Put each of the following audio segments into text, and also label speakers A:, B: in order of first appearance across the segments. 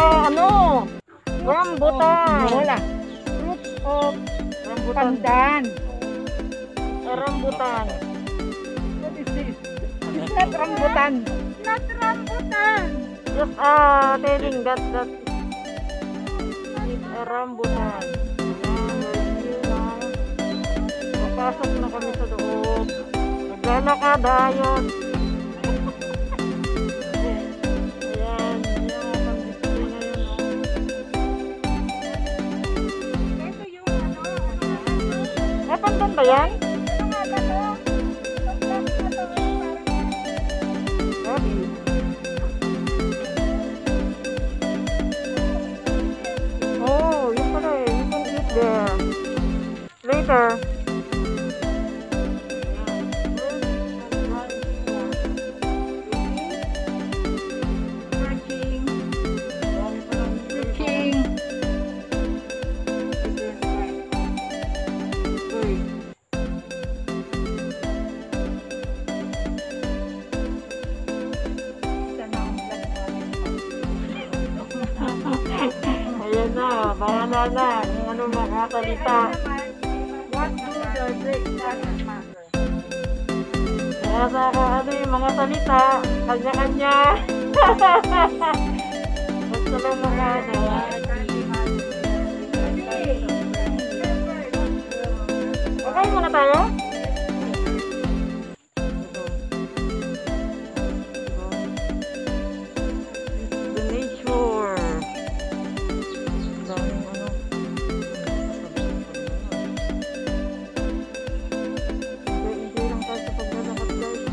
A: ano? Rambutan.
B: Wala. Fruits of
A: Rambutan.
B: pandan.
A: Rambutan.
B: What is this? It's not rambutan. Not rambutan.
A: Just telling that is a rambutan. Papasok na kami sa loob. Naglalakad ayos. Ayan, yung pang-display na yun.
B: Ito yung ano.
A: Eh, pandan ba yan?
B: Ano nga ba to?
A: Sabi. Oh, yun pala eh. You can eat there. Later. Ayan na, bahala na kung ano makasalita.
B: What do the breakfast matter?
A: Kaya sa ako, ano yung mga salita, kanya-kanya. Basta lang mga ano. Okay muna tayo? The nature. Daming ano. Enjoy lang tayo sa paglalakad, guys.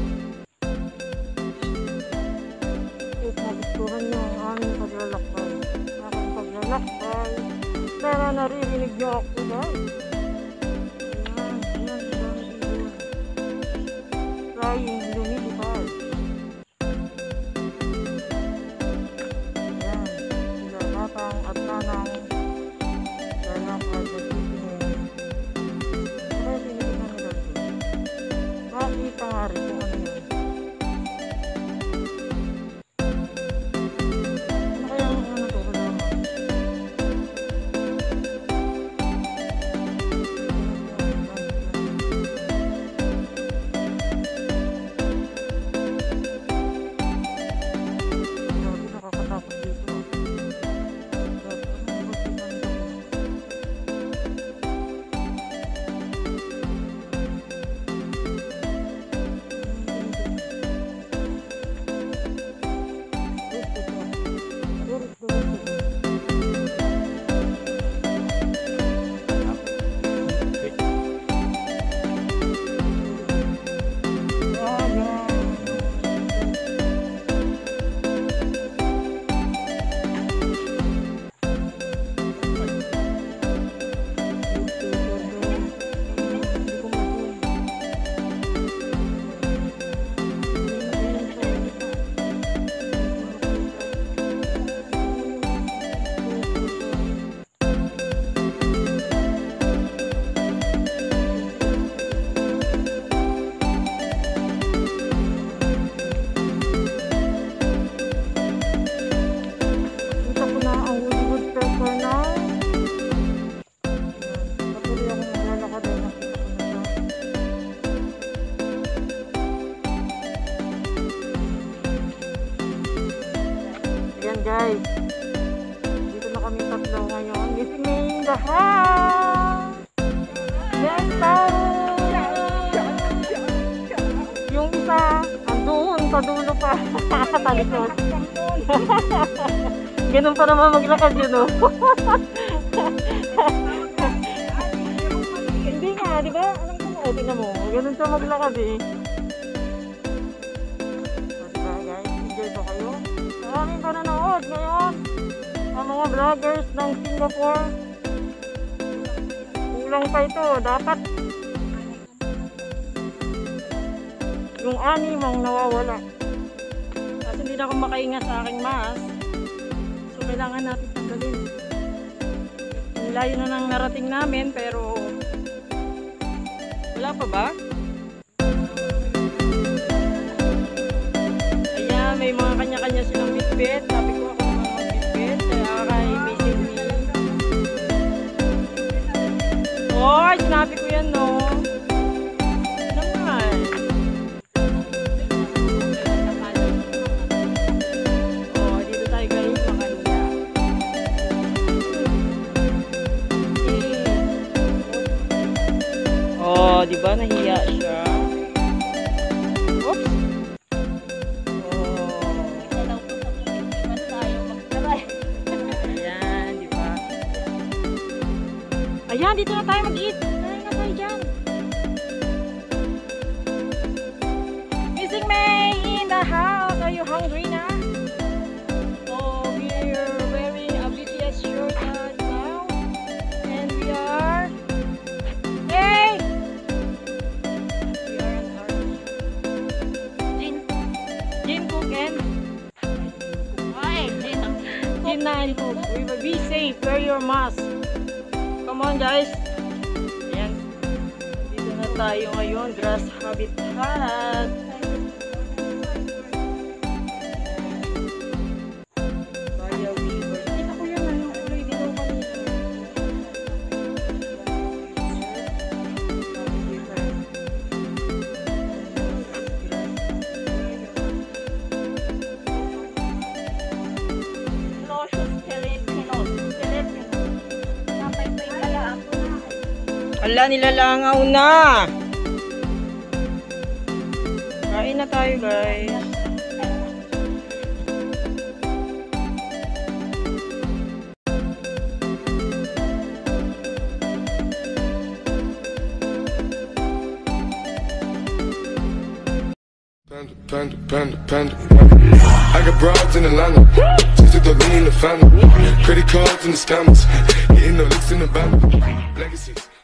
A: If nagustuhan nyo ang aming paglalakbay, aking paglalakbay, sana naririnig nyo ako, guys. Ayan, ayan, ang daming ibon. Flying, lumilipad. Ayan, sila tatang at nanang lalakad at titingin. Kaya tinitingnan nila ito. Makikita nga rin kung ano yun. Ano kaya ang ano to? Kasama? Grabe, nakakatakot dito. Grabe, ano ba tingnan nila? Kita ko na ang wood pepper na. Patuloy akong maglalakad ay nakita ko na siya. Ayan guys. Dito na kami tatlo ngayon. Missing me in the house. Next time. Yung isa, andun sa dulo pa. Talikod. Ganun pa naman maglakad yun, oh. Hindi nga, di ba? Alam ko mo, tingnan mo. Ganun siya maglakad, eh. So, diba, guys? Enjoy ba kayo? Maraming pananood ngayon. Ang mga vloggers ng Singapore. Kulang pa ito. Dapat yung anim ang nawawala. Kasi hindi na ako makaingat sa aking mask. So, kailangan natin tanggalin. Layo na nang narating namin, pero wala pa ba? Ayan, may mga kanya-kanya silang bitbit. Sabi ko ako naman mag-bitbit. Kaya ba? Nahiya siya. Oops. Ayan, di ba? Ayan, dito na tayo mag-eat. Kain na tayo dyan. Missing May in the house. Are you hungry na? So, we're wearing a BTS shirt now. And we are... Hey! We are an army. Jin Cook and... Jin na and Cook. We will be safe. Wear your mask. Come on guys. Ayan. Dito na tayo ngayon. Grass habitat. Baya weaver. Kita ko yan. Yung kulay dito kanina. Ala, nilalangaw na. Kain na tayo, guys.
C: Panda. I got broads in Atlanta, just to throw me in the family. Credit cards and the scammers, getting no licks in the bank. Legacies.